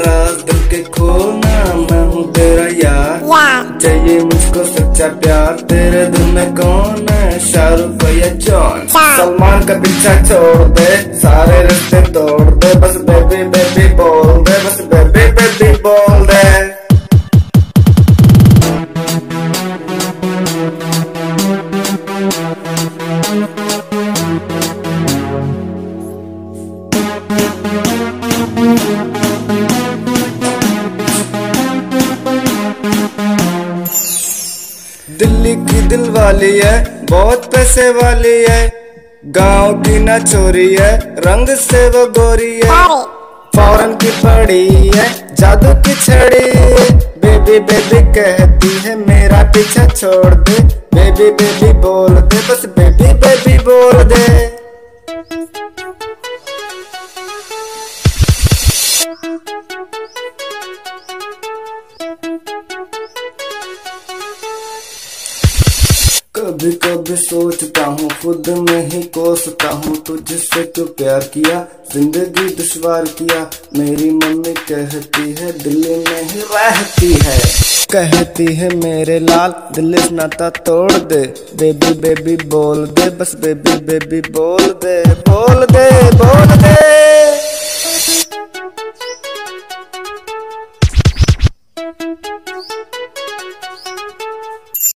राज दिल के खोना, मैं हूँ तेरा यार, चाहिए मुझको सच्चा प्यार। तेरे दिल में कौन है, शाहरुख या जॉन? सलमान का पीछा छोड़ दे, सारे रिश्ते तोड़ दे, बस बेबी बेबी बोल दे, बस बेबी बेबी बोल दे। दिल्ली की दिल वाली है, बहुत पैसे वाली है, गांव की ना चोरी है, रंग से वो गोरी है, फॉरेन की पड़ी है, जादू की छड़ी। बेबी बेबी कहती है मेरा पीछा छोड़ दे, बेबी बेबी बोल दे, बस बेबी बेबी बोल दे। कभी कभी सोचता हूँ, खुद में ही कोसता हूँ, तुझसे क्यों प्यार किया, जिंदगी दुश्वार किया। मेरी मम्मी कहती है दिल्ली में ही रहती है, कहती है मेरे लाल दिल से नाता तोड़ दे, बेबी बेबी बोल दे, बस बेबी बेबी बोल दे, बोल दे, बोल दे।